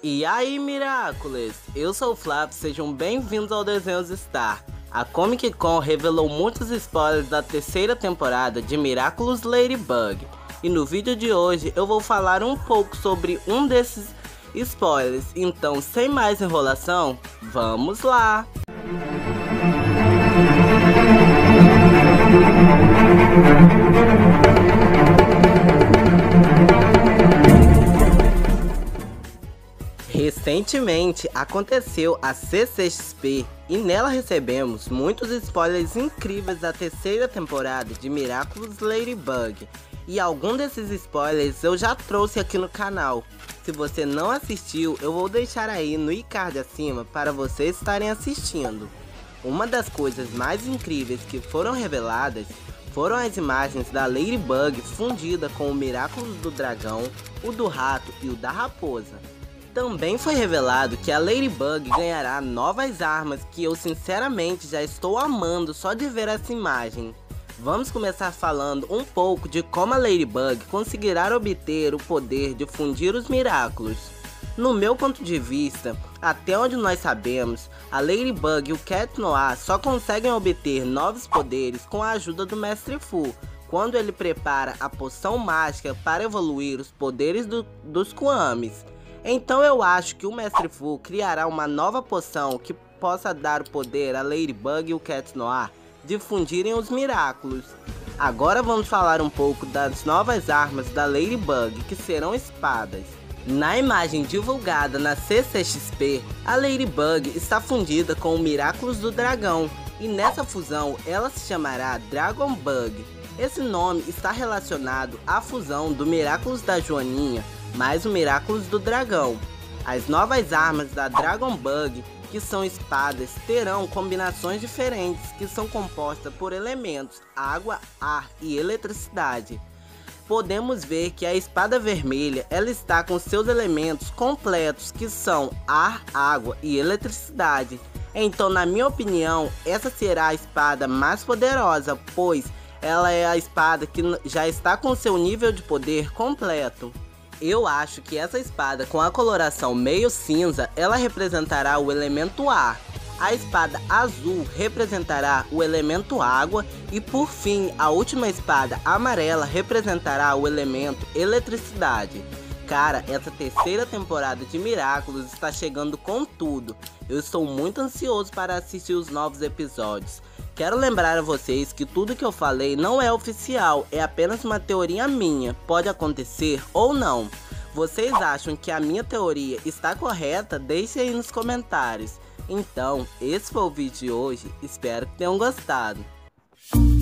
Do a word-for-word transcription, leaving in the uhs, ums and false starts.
E aí, Miraculous! Eu sou o Flávio, sejam bem-vindos ao Desenhos Star. A Comic Con revelou muitos spoilers da terceira temporada de Miraculous Ladybug. E no vídeo de hoje eu vou falar um pouco sobre um desses spoilers. Então, sem mais enrolação, vamos lá! Recentemente aconteceu a C C X P e nela recebemos muitos spoilers incríveis da terceira temporada de Miraculous Ladybug. E algum desses spoilers eu já trouxe aqui no canal. Se você não assistiu, eu vou deixar aí no i-card acima para vocês estarem assistindo. Uma das coisas mais incríveis que foram reveladas foram as imagens da Ladybug fundida com o Miraculous do dragão, o do rato e o da raposa. Também foi revelado que a Ladybug ganhará novas armas que eu sinceramente já estou amando só de ver essa imagem. Vamos começar falando um pouco de como a Ladybug conseguirá obter o poder de fundir os Miraculous. No meu ponto de vista, até onde nós sabemos, a Ladybug e o Cat Noir só conseguem obter novos poderes com a ajuda do Mestre Fu, quando ele prepara a poção mágica para evoluir os poderes do, dos Kwamis. Então eu acho que o Mestre Fu criará uma nova poção que possa dar o poder a Ladybug e o Cat Noir de fundirem os Miraculous. Agora vamos falar um pouco das novas armas da Ladybug, que serão espadas. Na imagem divulgada na C C X P, a Ladybug está fundida com o Miraculous do dragão, e nessa fusão ela se chamará Dragon Bug. Esse nome está relacionado à fusão do Miraculous da Joaninha mais o Miraculous do dragão. As novas armas da Dragon Bug, que são espadas, terão combinações diferentes que são compostas por elementos água, ar e eletricidade. Podemos ver que a espada vermelha ela está com seus elementos completos, que são ar, água e eletricidade. Então, na minha opinião, essa será a espada mais poderosa, pois ela é a espada que já está com seu nível de poder completo. Eu acho que essa espada com a coloração meio cinza, ela representará o elemento ar. A espada azul representará o elemento água e por fim, a última espada amarela representará o elemento eletricidade. Cara, essa terceira temporada de Miraculous está chegando com tudo. Eu estou muito ansioso para assistir os novos episódios. Quero lembrar a vocês que tudo que eu falei não é oficial, é apenas uma teoria minha, pode acontecer ou não. Vocês acham que a minha teoria está correta? Deixe aí nos comentários. Então, esse foi o vídeo de hoje, espero que tenham gostado.